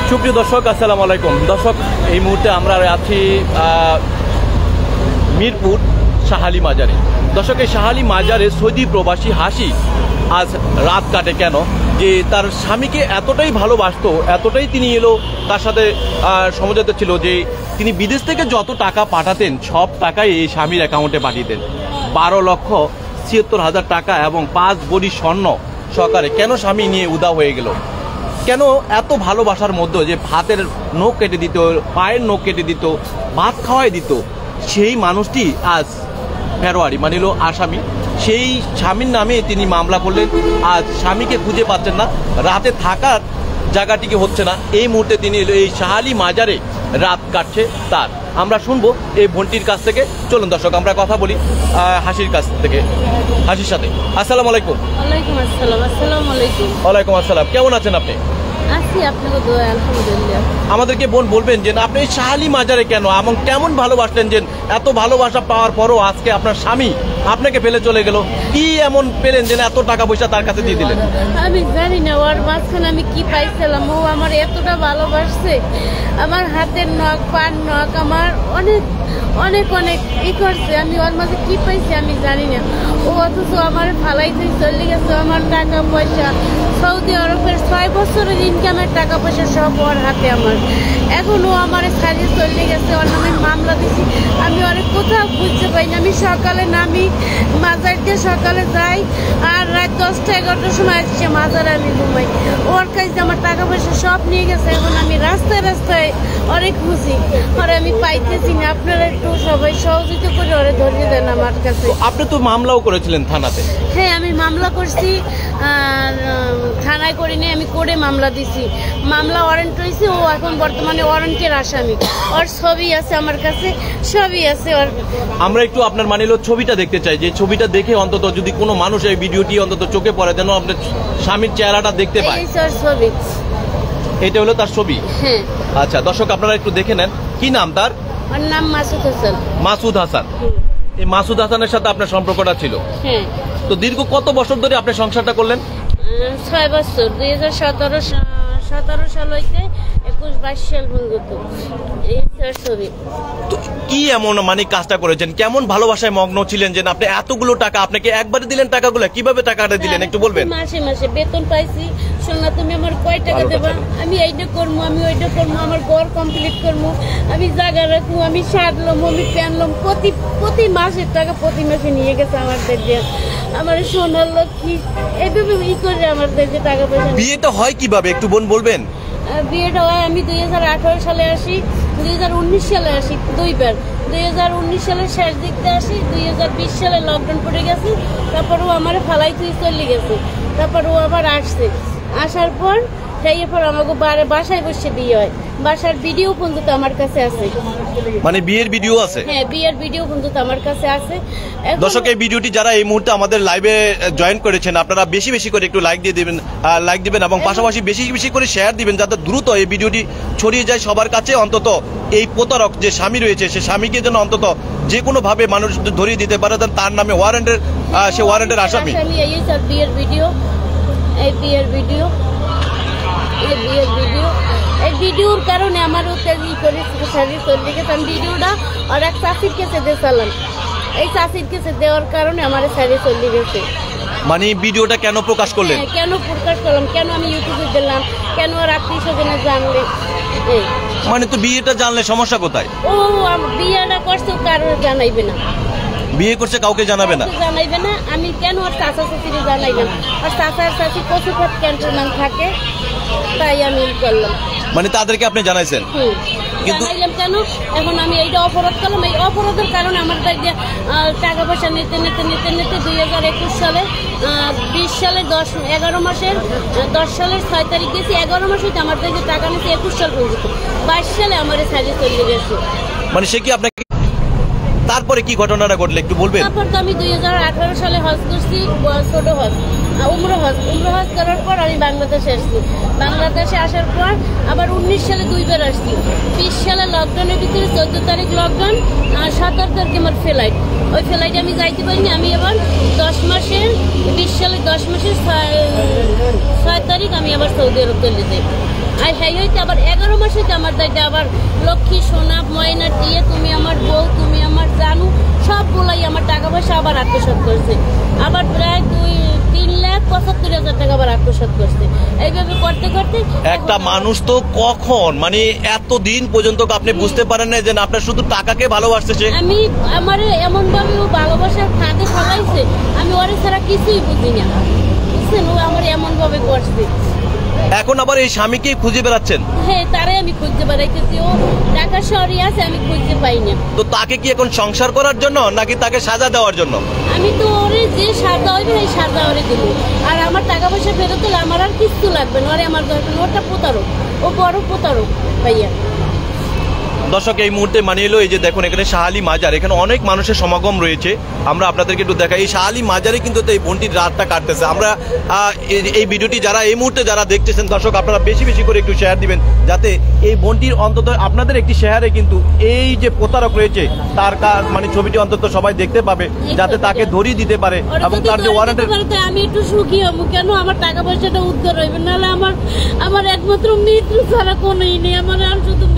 সুপ্রিয় দর্শক, আসসালামু আলাইকুম। দর্শক, এই মুহূর্তে আমরা আছি মিরপুর শাহালি মাজারে। দর্শক, এই শাহালি মাজারে সৌদি প্রবাসী হাসি আজ রাত কাটে কেন? যে তার স্বামীকে এতটাই ভালোবাসতো, এতটাই তিনি তার সাথে সমঝোতা ছিল যে তিনি বিদেশ থেকে যত টাকা পাঠাতেন সব টাকাই এই স্বামীর অ্যাকাউন্টে পাঠিয়ে দেন। 12,76,000 টাকা এবং 5 ভরি স্বর্ণ সহকারে। কেন স্বামী নিয়ে উদা হয়ে গেল? কেন এত ভালোবাসার মধ্যে যে ভাতের নখ কেটে দিত, পায়ের নখ কেটে দিত, ভাত খাওয়াই দিত, সেই মানুষটি আজ ফেরোয়ারি মানে আসামি। সেই স্বামীর নামে তিনি মামলা করলেন। আজ স্বামীকে খুঁজে পাচ্ছেন না, রাতে থাকার জায়গাটিকে হচ্ছে না। এই মুহূর্তে তিনি এই শাহালি মাজারে রাত কাটছে তার। আমরা শুনবো এই বোনটির কাছ থেকে। চলুন দর্শক, আমরা কথা বলি হাসির কাছ থেকে, হাসির সাথে। আসসালামু আলাইকুম। ওয়ালাইকুম আসসালাম। আসসালামু আলাইকুম। ওয়ালাইকুম আসসালাম। কেমন আছেন আপনি? আছি, আপনাকে দোয়া আলহামদুলিল্লাহ। আমাদেরকে বোন বলবেন যে আপনি এই শাহালি মাজারে কেন এবং কেমন ভালোবাসলেন, যে এত ভালোবাসা পাওয়ার পরও আজকে আপনার স্বামী আপনাকে ফেলে চলে গেল? কি এমন পেলেন যে এত টাকা পয়সা তার কাছে দিয়ে দিলেন? আমি জানি না ওর মাঝখানে আমি কি পাইছিলাম। ও আমার এতটা ভালোবাসছে, আমার হাতের নখ, পার নখ, আমার অনেক অনেক অনেক ই করছে। আমি ওর মাঝে কি পাইছি আমি জানি না। ও অথচ আমার ফালাইতে চলে গেছে। আমার টাকা পয়সা, সৌদি আরবের 6 বছরের ইনকামের টাকা পয়সা সব ওর হাতে আমার। এখন ও আমার সাজিয়ে চলে গেছে। ওর নামে মামলা দিছি। আমি অনেক কোথাও বুঝতে পাই না। আমি সকালে নামি মাজার দিয়ে, সকালে যাই, আর রাত 10টা-11টার সময় আসছে মাজারে আমি ঘুমাই। ওর কাছে আমার টাকা পয়সা সব নিয়ে গেছে। এখন আমি রাস্তায় রাস্তায় অনেক খুশি, ওরে আমি পাইতেছি না। আপনারা একটু সবাই সহযোগিতা করে ওরে ধরিয়ে দেন আমার কাছে। আপনি তো মামলাও করেছিলেন থানাতে? হ্যাঁ, আমি মামলা করছি। থানায় করিনি, আমি করে মামলা দিছি। মামলা ওয়ারেন্ট হয়েছে। ও এখন বর্তমানে ওয়ারেন্টের আসামি। ওর ছবি আছে আমার কাছে, সবই আছে ওর। আমরা একটু আপনার ছবিটা দেখতে চাই, যে ছবিটা দেখে অন্তত যদি কোনো মানুষ এই ভিডিওটি অন্তত চোখে পড়ে, যেন আপনার স্বামীর চেহারাটা দেখতে পায়। এই ছবি, এটা হলো তার ছবি। হ্যাঁ। আচ্ছা দর্শক, আপনারা একটু দেখে নেন। কি নাম তার? ওর নাম মাসুদ হাসান। মাসুদ হাসান। এই মাসুদ হাসানের সাথে আপনার সম্পর্কটা ছিল? হ্যাঁ। তো দীর্ঘ কত বছর ধরে আপনি সংসারটা করলেন? 6 বছর। 2017 সাল হইতে 21-22 সাল পর্যন্ত। এই ছবি। তো কি এমন কাজটা করেছেন? কেমন ভালোবাসায় মগ্ন ছিলেন যে আপনি এতগুলো টাকা আপনাকে একবারে দিলেন? টাকাগুলো কিভাবে টাকাটা দিলেন একটু বলবেন? মাসে মাসে বেতন পাইছি। শোনা, তুমি আমার কয় টাকা দেবা? আমি এইটা করবো, আমি ওইটা করবো, আমার ঘর কমপ্লিট করবো, আমি জায়গা রাখবো, আমি সারলাম, আমি প্যানলাম। প্রতি মাসের টাকা প্রতি মাসে নিয়ে গেছে আমাদের দিয়ে। আমার সোনার লক্ষ্মী এইভাবে ই করে আমাদের যে টাকা পয়সা। বিয়েটা হয় কিভাবে একটু বোন বলবেন? বিয়েটা হয়, আমি 2018 সালে আসি, 2019 সালে আসি, 2 বার। 2019 সালের শেষ দিকতে আসি, 2020 সালে লকডাউন পড়ে গেছে। তারপর ও আমার ফালাই তুই চলে গেছে। তারপর ও আবার আসছে। আসার পর এরপর আমাকে বাসায় বসে বিয়ে হয়। বাসার ভিডিও পর্যন্ত আমার কাছে আছে। বিয়ের ভিডিও আছে? হ্যাঁ, বিয়ের ভিডিও পর্যন্ত আমার কাছে আছে। দর্শক, এই ভিডিওটি যারা এই মুহূর্তে আমাদের লাইভে জয়েন করেছেন, আপনারা বেশি বেশি করে একটু লাইক দিবেন এবং পাশাপাশি বেশি বেশি করে শেয়ার দিবেন, যাতে দ্রুত এই ভিডিওটি ছড়িয়ে যায় সবার কাছে। অন্তত এই প্রতারক যে স্বামী রয়েছে, সে স্বামীকে যেন অন্তত যে কোনো ভাবে মানুষ ধরিয়ে দিতে পারে, তার নামে সে ওয়ারেন্টের আসামি। বিয়ের ভিডিও, এই বিয়ের ভিডিও, এই ভিডিওর কারণে আমার উত্তেজি করে আমি ভিডিওটা আর এক চাষির কাছে দিয়েছিলাম। এই চাষির কাছে দেওয়ার কারণে আমার সাইডে চলে গেছে। ভিডিওটা কেন প্রকাশ করলেন? কেন প্রকাশ করলাম, কেন আমি ইউটিউবে দিলাম, কেন আর আত্মীয় স্বজনে জানলে? তো বিয়েটা জানলে সমস্যা কোথায়? ও বিয়েটা করছে, কারো জানাইবে না। বিয়ে করছে কাউকে জানাবে না? জানাইবে না। আমি কেন আর চাচা চাচিরে জানাইলাম? আর চাচার চাচি কচুঘাট ক্যান্টনমেন্ট থাকে, তাই আমি করলাম। তাদেরকে আপনি জানাইছেন? জানাইলাম কেন? এখন আমি এইটা অপরাধ করলাম। এই অপরাধের কারণে আমার টাকা পয়সা নিতে 2021 সালে 20 সালে 11 মাসের 10 সালের 6 তারিখ গেছি। 11 মাসে আমার থেকে টাকা নিতে 21 সাল পর্যন্ত। 22 সালে আমার সাইডে চলে গেছে। সে কি আপনাকে তারপরে কি ঘটনাটা ঘটলে একটু বলবেন? তারপর তো আমি 2018 সালে হজ করছি, ছোট হজ, উমরা হজ করার পর আমি বাংলাদেশে আসছি। বাংলাদেশে আসার পর আবার 19 সালে 2 বার আসছি। 20 সালে লকডাউনের ভিতরে 14 তারিখ লকডাউন, 17 তারিখে আমার ফ্লাইট। ওই ফ্লাইটে আমি যাইতে পারিনি। আমি আবার 20 সালে 10 মাসের 6 তারিখ আমি আবার সৌদি আরব চলে যাই। আর হ্যাঁ হইতে আবার 11 মাস হইতে আমার দায়িত্ব আবার লক্ষ্মী সোনা ময়না দিয়ে তুমি আমার বউ, তুমি আমার জানু সব বলাই আমার টাকা পয়সা আবার আত্মসাৎ করছে। আবার প্রায় 3,75,000 টাকা আবার আত্মসাৎ করছে। এইভাবে করতে করতে একটা মানুষ তো কখন মানে এত দিন পর্যন্ত আপনি বুঝতে পারেন না যে না আপনার শুধু টাকাকে ভালোবাসতেছে। আমি আমার এমন ভাবে ও ভালোবাসার ফাঁদে ফেলাইছে, আমি ওরে ছাড়া কিছুই বুঝি না, বুঝছেন? ও আমার এমন ভাবে করছে। এখন আবার এই স্বামীকে খুঁজে বেড়াচ্ছেন? হ্যাঁ, তারে আমি খুঁজতে বেড়াইতেছি। ও ঢাকা শহরে আছে, আমি খুঁজতে পাই না। তো তাকে কি এখন সংসার করার জন্য নাকি তাকে সাজা দেওয়ার জন্য? আমি তো ওরে যে সাজা হইবে এই সাজা ওরে দেব। আর আমার টাকা পয়সা ফেরত দিলে আমার আর কিছু লাগবে না। ওরে আমার দরকার, ওটা প্রতারক, ও বড় প্রতারক ভাইয়া। দর্শক এই মুহূর্তে মানিয়ে এলো এই যে দেখুন এখানে শাহালি মাজার, এখানে অনেক মানুষের সমাগম রয়েছে। আমরা আপনাদেরকে একটু দেখাই, এই শাহালি মাজারে কিন্তু এই বোনটির রাতটা কাটতেছে। আমরা এই ভিডিওটি যারা এই মুহূর্তে যারা দেখতেছেন দর্শক, আপনারা বেশি বেশি করে একটু শেয়ার দিবেন, যাতে এই বোনটির অন্তত আপনাদের একটি শেয়ারে কিন্তু এই যে প্রতারক রয়েছে তার মানে ছবিটি অন্তত সবাই দেখতে পাবে, যাতে তাকে ধরিয়ে দিতে পারে এবং তার যে ওয়ারেন্টের। আমি একটু সুখী হবো, কেন আমার টাকা পয়সাটা উদ্ধার হইবে, নাহলে আমার একমাত্র মৃত্যু ছাড়া কোনোই নেই। আমার আর শুধু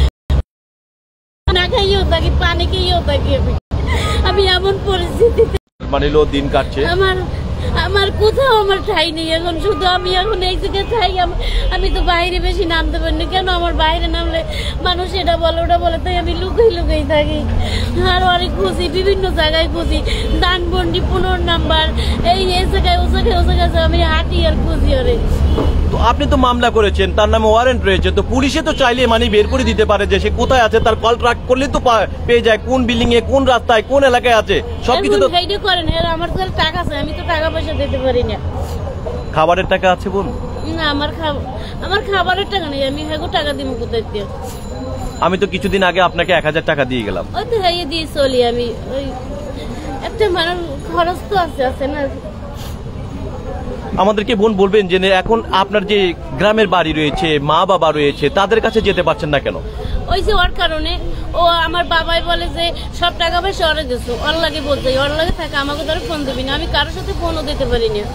না খাইয়েও থাকি, পানি খেয়েও থাকি। আমি এমন পরিস্থিতিতে মানিলো দিন কাটছে। আমার কোথাও আমার ঠাই নেই এখন। শুধু আমি এখন এই জায়গায় ঠাই। আমি তো বাইরে বেশি নামতে পারিনি, কেন আমার বাইরে নামলে মানুষ এটা বলে ওটা বলে, তাই আমি লুকাই থাকি। আর অনেক খুঁজি, বিভিন্ন জায়গায় খুঁজি, দানবন্ডি 15 নাম্বার, এই জায়গায় ও জায়গায় আমি হাঁটি আর খুঁজি। ওরে তো আপনি তো মামলা করেছেন, তার নামে ওয়ারেন্ট রয়েছে, তো পুলিশে তো চাইলে মানে বের করে দিতে পারে যে সে কোথায় আছে, তার কল ট্র্যাক করলে তো পেয়ে যায় কোন বিল্ডিং এ, কোন রাস্তায়, কোন এলাকায় আছে, সবকিছু তো করেন। আমার তো টাকা আছে, আমি তো টাকা পয়সা দিতে পারি না। খাবারের টাকা আছে বল না, আমার খাবারের টাকা নেই, আমি হ্যাঁ টাকা দিব কোথায় দিয়ে? আমি তো কিছুদিন আগে আপনাকে 1000 টাকা দিয়ে গেলাম। ওই তো হ্যাঁ দিয়ে চলি আমি। ওই একটা মানুষ খরচ তো আছে না। আমাদেরকে বোন বলবেন যে এখন আপনার যে গ্রামের বাড়ি রয়েছে, মা বাবা রয়েছে, তাদের কাছে যেতে পারছেন না কেন? ওই যে ওর কারণে ও আমার বাবাই বলে যে সব টাকা পয়সা ওরে দিছো, ওর লাগে বলতে, ওর লাগে থাকে, আমাকে ধরে ফোন দিবি না। আমি কারোর সাথে ফোনও দিতে পারি না।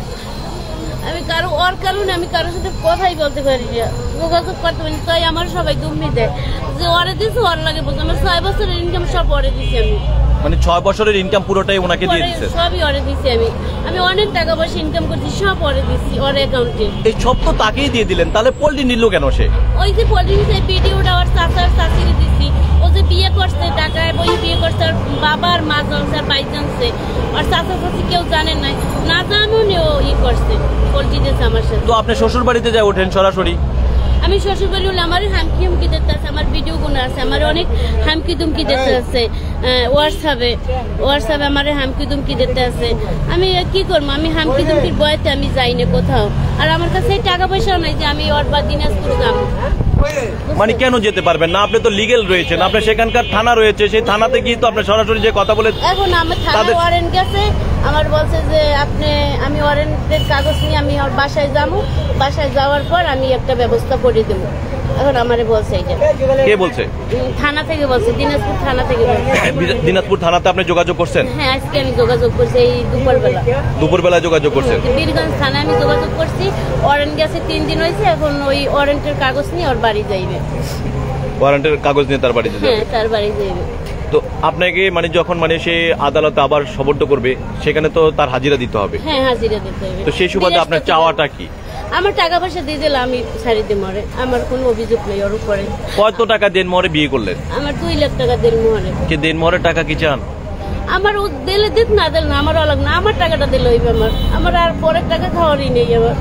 ওর কারণে আমি কারোর সাথে কথাই বলতে পারি না, যোগাযোগ করতে পারি না। তাই আমার সবাই দুমনি দেয় যে ওরে দিছো, ওর লাগে বলছে। আমার 6 বছরের ইনকাম সব ওরে দিছি আমি। মানে 6 বছরের ইনকাম পুরোটাই ওনাকে দিয়ে দিয়েছে? সবই ওরে দিছি আমি অনেক টাকা পয়সা ইনকাম করছি, সব ওরে দিছি, ওর অ্যাকাউন্টে। এই সব তো তাকেই দিয়ে দিলেন, তাহলে পোল্ট্রি নিল কেন সে? ওই যে পোল্ট্রি নিছে, ভিডিওটা ওর চাচিরে দিছি। ও যে বিয়ে করছে, টাকায় বই বিয়ে করছে, ওর বাবার মা জানছে আর ভাই জানছে, আর চাচা চাচি কেউ জানেন নাই, না জানুনি ও করছে, পোল্ট্রি দিয়েছে আমার সাথে। তো আপনি শ্বশুর বাড়িতে যাই ওঠেন সরাসরি? আমি শ্বশুর বাড়ি হলে আমার হামকি দিতে আছে, আমার ভিডিও গুলো আছে, আমার অনেক হামকি দুমকি দিতে আছে। হোয়াটসঅ্যাপে আমার হামকি দুমকি দিতে আছে। আমি কি করবো? আমি হামকি দুমকির বয়তে আমি যাই না কোথাও। আর আমার কাছে টাকা পয়সাও নাই যে আমি ওর বা দিনাজপুর যাবো। মানে কেন যেতে পারবেন না? আপনি তো লিগেল রয়েছেন, আপনার সেখানকার থানা রয়েছে, সেই থানাতে গিয়ে তো আপনি সরাসরি যে কথা বলে। এখন আমার থানা ওয়ারেন্ট গেছে, আমার বলছে যে আমি ওয়ারেন্টের কাগজ নিয়ে আমি ওর বাসায় যাবো, বাসায় যাওয়ার পর আমি একটা ব্যবস্থা করে দেবো। এখন আমারে বলছে এটা। কে বলছে? থানা থেকে বলছে, দিনাজপুর থানা থেকে বলছে। দিনাজপুর থানাতে আপনি যোগাযোগ করছেন? হ্যাঁ, আজকে আমি যোগাযোগ করছি, এই দুপুরবেলা যোগাযোগ করছেন? বীরগঞ্জ থানায় আমি যোগাযোগ করছি। ওয়ারেন্ট গেছে 3 দিন হয়েছে, এখন ওই ওয়ারেন্টের কাগজ নিয়ে ওর বাড়ি যাইবে। ওয়ারেন্টের কাগজ নিয়ে তার বাড়িতে যাবে? হ্যাঁ, তার বাড়ি যাইবে। তো আপনাকে মানে যখন মানে সে আদালতে আবার সবর্দ করবে, সেখানে তো তার হাজিরা দিতে হবে? হ্যাঁ, হাজিরা দিতে হবে। তো সেই সুবাদে আপনার চাওয়াটা কি? আমার টাকা পয়সা দিয়ে দিলে আমি ছাড়ি দিই মরে, আমার কোনো অভিযোগ নেই ওর উপরে। কত টাকা দেন মরে বিয়ে করলেন? আমার 2 লাখ টাকা দেন মরে। কি দেন মরে টাকা কি চান? আমার ও দিলে দিত, না দিল না, আমার অলাগ না, আমার টাকাটা দিলে হইবে। আমার আর পরের টাকা খাওয়ারই নেই আমার।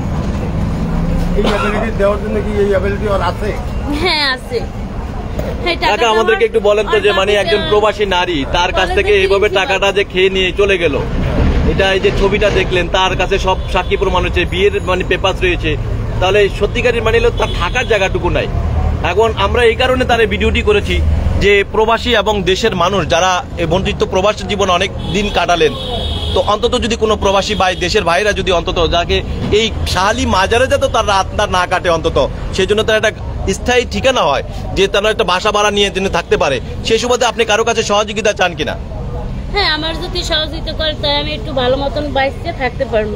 এই অ্যাবিলিটি দেওয়ার জন্য কি এই অ্যাবিলিটি ওর আছে? হ্যাঁ, আছে। টাকা আমাদেরকে একটু বলেন তো, যে মানে একজন প্রবাসী নারী তার কাছ থেকে এইভাবে টাকাটা যে খেয়ে নিয়ে চলে গেল, এটা এই যে ছবিটা দেখলেন, তার কাছে সব সাক্ষী প্রমাণ হচ্ছে, বিয়ের মানে পেপার রয়েছে, তাহলে সত্যিকারের মানে তার থাকার জায়গাটুকু নাই। এখন আমরা এই কারণে তার এই ভিডিওটি করেছি যে প্রবাসী এবং দেশের মানুষ যারা এই বঞ্চিত প্রবাসী জীবন অনেক দিন কাটালেন, তো অন্তত যদি কোনো প্রবাসী ভাই, দেশের ভাইরা যদি অন্তত যাকে এই শাহালি মাজারে যাতে তার রাত না কাটে, অন্তত সেই জন্য তার একটা স্থায়ী ঠিকানা হয়, যে তারা একটা বাসা ভাড়া নিয়ে যেন থাকতে পারে, সেই সুবাদে আপনি কারো কাছে সহযোগিতা চান কিনা? হ্যাঁ, আমার যদি সহযোগিতা করে তাই আমি একটু ভালো মতন বাইসে থাকতে পারবো।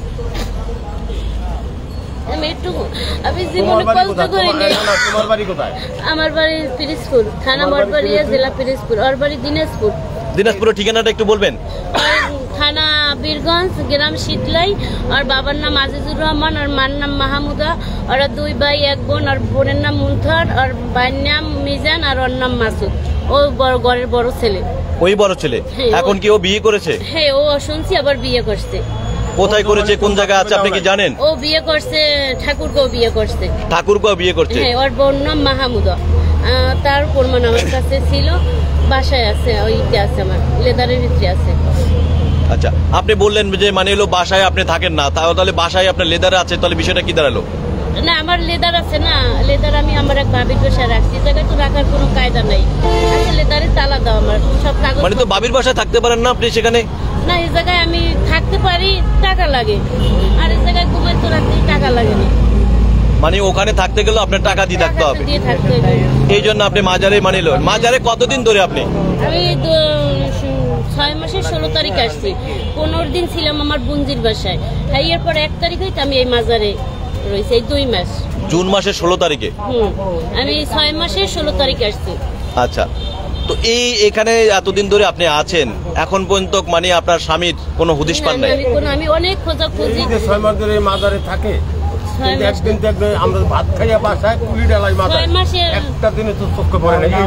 আমি জীবনে কষ্ট করিনি। আমার বাড়ি পিরিজপুর, থানা মঠবাড়িয়া, জেলা পিরিজপুর। ওর বাড়ি দিনাজপুর। দিনাজপুরের ঠিকানাটা একটু বলবেন? থানা বীরগঞ্জ, গ্রাম শীতলাই। আর বাবার নাম আজিজুর রহমান, আর মার নাম মাহমুদা। ওরা 2 ভাই 1 বোন। আর বোনের নাম মুনথার, আর ভাইয়ের নাম মিজান, আর ওর নাম মাসুদ। ও ঘরের বড় ছেলে। ওই বড় ছেলে? এখন কি ও বিয়ে করেছে? হ্যাঁ, ও শুনছি আবার বিয়ে করছে। কোথায় করেছে, কোন জায়গায় আছে আপনি কি জানেন? ও বিয়ে করছে ঠাকুরগাঁও বিয়ে করছে। ঠাকুরগাঁও বিয়ে করছে? হ্যাঁ, ওর বোন নাম মাহমুদা। তার প্রমাণ আমার কাছে ছিল, বাসায় আছে, ওইটা আছে আমার লেদারের ভিতরে আছে। আচ্ছা, আপনি বললেন যে মানে এলো বাসায় আপনি থাকেন না, তাহলে বাসায় আপনার লেদারে আছে, তাহলে বিষয়টা কি দাঁড়ালো? না, আমার লেদার আছে না, লেদার আমি আমার এক ভাবির বাসায় রাখছি। জায়গায় তো রাখার কোনো কায়দা নাই। আচ্ছা, লেদারে তালা দাও, আমার সব কাগজ। মানে তো ভাবির বাসায় থাকতে পারেন না আপনি সেখানে? না, এই জায়গায় আমি থাকতে পারি, টাকা লাগে। আর এই জায়গায় ঘুমাই তো রাখতে টাকা লাগে না। মানে ওখানে থাকতে গেলে আপনার টাকা দিয়ে থাকতে হবে, দিয়ে থাকতে হবে। এই জন্য আপনি মাজারে মানে এলো। মাজারে কতদিন ধরে আপনি? আমি 6 মাসের 16 তারিখ আসছি। 15 দিন ছিলাম আমার বুঞ্জির বাসায়। হ্যাঁ, এরপর 1 তারিখ হইতে আমি এই মাজারে রয়েছে, এই 2 মাস। জুন মাসের 16 তারিখে? আমি 6 মাসের 16 তারিখ আসছি। আচ্ছা, তো এখানে এতদিন ধরে আপনি আছেন, এখন পর্যন্ত মানে আপনার স্বামীর কোনো হুদিশ পান নাই? আমি অনেক খোঁজাখুঁজি। 6 মাস ধরে মাজারে থাকে, একদিন দেখবে আমরা ভাত খাইয়া বাসায় কুলি ডালাই মাজারে, একটা দিনে তো চোখে পড়ে না।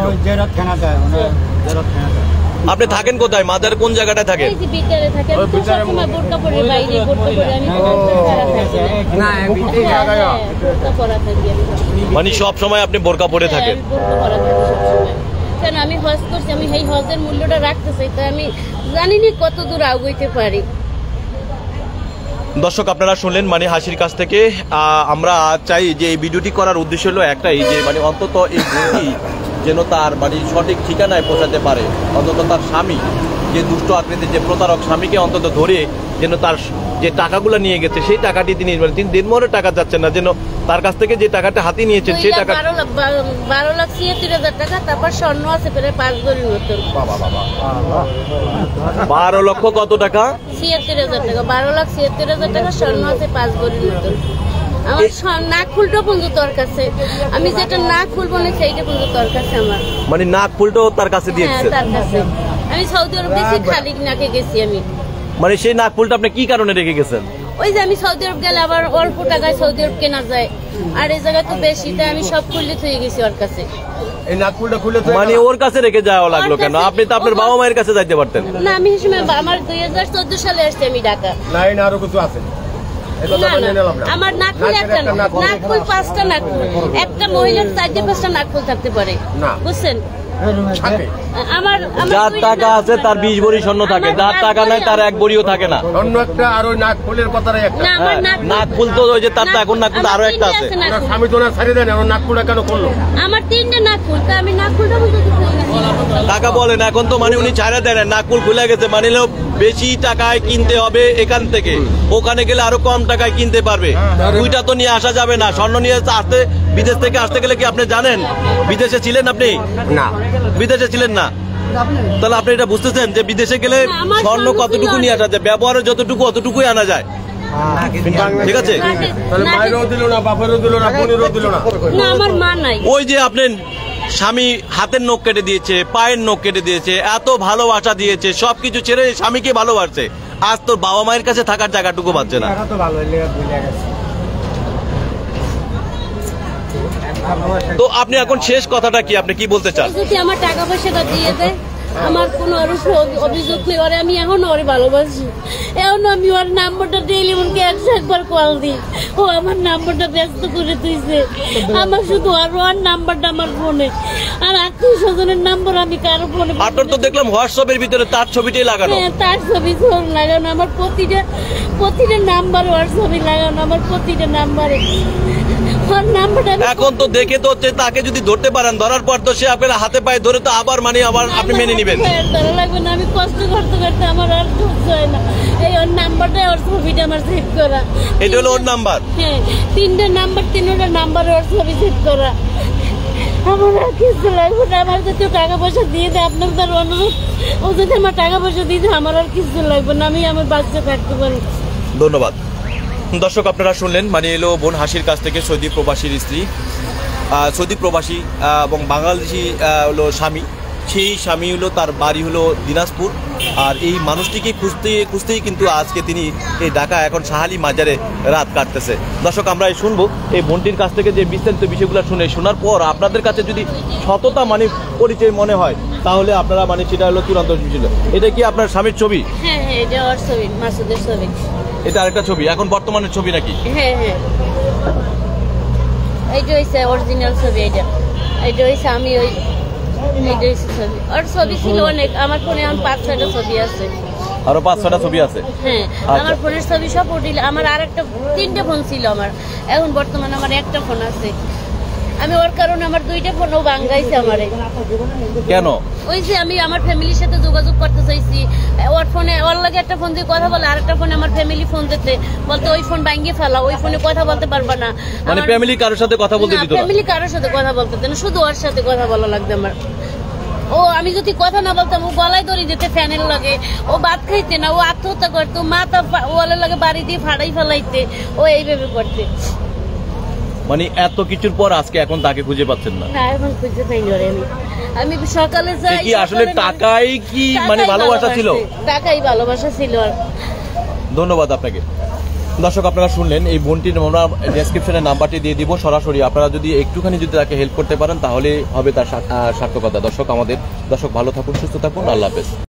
আপনি থাকেন কোথায়? মাজার কোন জায়গাটায় থাকেন? এই যে ভিতরে থাকেন, তো সবসময় বোরকা পরে বাইরে বোরকা পরে আমি না, ভিতরে জায়গায় বোরকা পরা থাকি আমি। মানে সব সময় আপনি বোরকা পরে থাকেন? বোরকা পরা থাকি সব সময়। কেন, আমি হজ করছি, আমি এই হজের মূল্যটা রাখতে চাই, তাই আমি জানিনি কত দূর আগাইতে পারি। দর্শক, আপনারা শুনলেন মানে হাসির কাছ থেকে। আমরা চাই যে এই ভিডিওটি করার উদ্দেশ্য হলো একটাই, যে মানে অন্তত এই বোনটি যেন তার মানে সঠিক ঠিকানায় পৌঁছাতে পারে, অন্তত তার স্বামী যে দুষ্ট আকৃতির যে প্রতারক স্বামীকে অন্তত ধরে যেন তার যে টাকাগুলো নিয়ে গেছে সেই টাকাটি তিনি দিনমরে টাকা যাচ্ছেন না, যেন তার কাছ থেকে যে টাকাটা হাতে নিয়েছেন সেই টাকা 12,76,000 টাকা। তারপর স্বর্ণ আছে প্রায় 5 ভরির মতন। 12 লক্ষ কত টাকা? 76,000 টাকা। 12,76,000 টাকা স্বর্ণ আছে 5 ভরির মতন। আমার নাক ফুলটা পর্যন্ত তোর কাছে, আমি যেটা নাক ফুল বলে সেইটা পর্যন্ত তোর কাছে আমার। মানে নাক ফুলটাও তার কাছে দিয়েছে? তার কাছে। আমি সৌদি আরব গেছি, খালি নাকে গেছি আমি। মানে সেই নাক ফুলটা আপনি কি কারণে রেখে গেছেন? ওই যে আমি সৌদি আরব গেলে আবার অল্প টাকায় সৌদি আরব কেনা যায়, আর এই জায়গায় তো বেশি, তাই আমি সব খুললে থয়ে গেছি ওর কাছে। এই নাকফুলটা খুলে মানে ওর কাছে রেখে যাওয়া লাগলো কেন? আপনি তো আপনার বাবা মায়ের কাছে যাইতে পারতেন না। আমি এই সময় আমার 2014 সালে আসছি আমি ঢাকা। না, এই না আরো কিছু আছে। আমার নাকফুল একটা, নাকফুল 5টা নাকফুল। একটা মহিলার 4-5টা নাকফুল থাকতে পারে, বুঝছেন? আমার যার টাকা আছে তার 20 ভরি স্বর্ণ থাকে, যার টাকা নাই তার 1 ভরিও থাকে না। অন্য একটা আর ওই নাকফুলের কথাই একটা। নাকফুল তো ওই যে তার এখন নাকফুল আরো একটা আছে। স্বামী তো না ছাড়িয়ে দেন, ওর নাকফুলটা কেন করলো? আমার 3টে নাকফুল, তা আমি নাকফুলটা বুঝতে টাকা বলেন, এখন তো মানে উনি ছাড়া দেন, নাকফুল খুলে গেছে, মানে বেশি টাকায় কিনতে হবে এখান থেকে, ওখানে গেলে আরো কম টাকায় কিনতে পারবে। দুইটা তো নিয়ে আসা যাবে না। স্বর্ণ নিয়ে আসতে, বিদেশ থেকে আসতে গেলে কি আপনি জানেন? বিদেশে ছিলেন আপনি? না, বিদেশে ছিলেন না, তাহলে আপনি এটা বুঝতেছেন যে বিদেশে গেলে স্বর্ণ কতটুকু নিয়ে আসা যায়, ব্যবহারের যতটুকু অতটুকুই আনা যায়। ঠিক আছে? মায়েরও দিল না, বাপেরও দিল না, বোনেরও দিল না। আমার মা নাই। ওই যে আপনার স্বামী হাতের নখ কেটে দিয়েছে, পায়ের নখ কেটে দিয়েছে, এত ভালোবাসা দিয়েছে, সবকিছু ছেড়ে স্বামীকে ভালোবাসছে, আজ তোর বাবা মায়ের কাছে থাকার জায়গাটুকু পাচ্ছে না। তো আপনি এখন শেষ কথাটা কি, আপনি কি বলতে চান? যদি আমার টাকা পয়সাটা দিয়ে দেয়, আমার কোনো অভিযোগ নেই, ওরে আমি এখনো ওরে ভালোবাসি। এখন আমি ওর নাম্বারটা ডেইলি মনকে 101 কল দিই, ও আমার নাম্বারটা ব্যস্ত করে দিয়েছে। আমার শুধু ওর নাম্বারটা আমার ফোনে, আর 800 নাম্বার আমি কারো ফোনে। আপনার তো দেখলাম হোয়াটসঅ্যাপের ভিতরে তার ছবিটাই লাগানো। হ্যাঁ, তার ছবি লাগানো, আমার প্রতিটা নাম্বার ওর ছবি লাগানো, আমার প্রতিটা নাম্বারে ওর নাম্বারটা এখন তো দেখে তো হচ্ছে তাকে যদি ধরতে পারেন, ধরার পর তো সে আপনার হাতে পায়ে ধরে তো আবার আবার আপনি মেনে নেবেন। ধরা লাগবে না, আমি কষ্ট করতে করতে আমার আর সহ্য হয় না। এই ওর নাম্বারটা, ওর ছবিটা আমার সেভ করা। এটা হলো ওর নাম্বার? হ্যাঁ, তিনটা নাম্বার ওর ছবি সেভ করা। আমার আর কিছু লাগবে না, আমার যদি টাকা পয়সা দিয়ে দেয়, আপনার তার অনুরোধ, ও যদি আমার টাকা পয়সা দিয়ে দেয়, আমার আর কিছু লাগবে না, আমি আমার বাচ্চা থাকতে পারি। ধন্যবাদ। দর্শক আপনারা শুনলেন, এলো বোন হাসির কাছ থেকে সৌদি প্রবাসীর স্ত্রী, সৌদি প্রবাসী এবং বাংলাদেশি হলো স্বামী। সেই স্বামী হলো, তার বাড়ি হলো দিনাজপুর। আর এই মানুষটিকে খুঁজতেই কিন্তু আজকে তিনি এই ঢাকা এখন শাহালি মাজারে রাত কাটতেছে। দর্শক আমরা শুনবো এই বোনটির কাছ থেকে যে বিস্তারিত বিষয়গুলো শোনার পর আপনাদের কাছে যদি সততা পরিচয় মনে হয়, তাহলে আপনারা সেটা হলো চূড়ান্ত ছিল। এটা কি আপনার স্বামীর ছবি? হ্যাঁ হ্যাঁ, এটা ওর ছবি, মাসুদের ছবি। এটা আরেকটা ছবি, এখন বর্তমানের ছবি নাকি? হ্যাঁ হ্যাঁ, এইটা হইছে অরিজিনাল ছবি। এইটা হইছে আমি ওই, এইটা হইছে ছবি। ওর ছবি ছিল অনেক, আমার ফোনে এখন 5-6টা ছবি আছে। আরো 5-6টা ছবি আছে? হ্যাঁ, আমার ফোনের ছবি সব উঠিল। আমার আর একটা 3টে ফোন ছিল আমার, এখন বর্তমানে আমার একটা ফোন আছে। আমি ওর কারণে আমার 2টা ফোনও ভাঙাইছে আমারে। কেন? ওই যে আমি আমার ফ্যামিলির সাথে যোগাযোগ করতে চাইছি, ওর ফোনে ওর লাগে একটা ফোন দিয়ে কথা বলে, আরেকটা ফোনে আমার ফ্যামিলি ফোন দিতে বলতে ওই ফোন ভাঙিয়ে ফেলা, ওই ফোনে কথা বলতে পারবা না। ফ্যামিলি কারোর সাথে কথা বলতে দিত না? ফ্যামিলি কারোর সাথে কথা বলতে দিত না, শুধু ওর সাথে কথা বলা লাগবে আমার। ও আমি যদি কথা না বলতাম, ও গলায় দড়ি দিতে ফ্যানের লাগে, ও ভাত খাইতে না, ও আত্মহত্যা করতো, মাথা ওয়ালের লাগে বাড়ি দিয়ে ফাড়াই ফেলাইতে, ও এইভাবে করতে। এত কিছুর পর আজকে এখন তাকে খুঁজে পাচ্ছেন না? না, এখন খুঁজে পাই না। আমি সকালে যাই। কি আসলে টাকাই কি ভালোবাসা ছিল? টাকাই ভালোবাসা ছিল। ধন্যবাদ আপনাকে। দর্শক আপনারা শুনলেন, এই বোনটির আমরা ডেসক্রিপশনে নাম্বারটি দিয়ে দিব সরাসরি। আপনারা যদি একটুখানি তাকে হেল্প করতে পারেন, তাহলে হবে তার সার্থকতা। দর্শক ভালো থাকুন, সুস্থ থাকুন, আল্লাহ হাফেজ।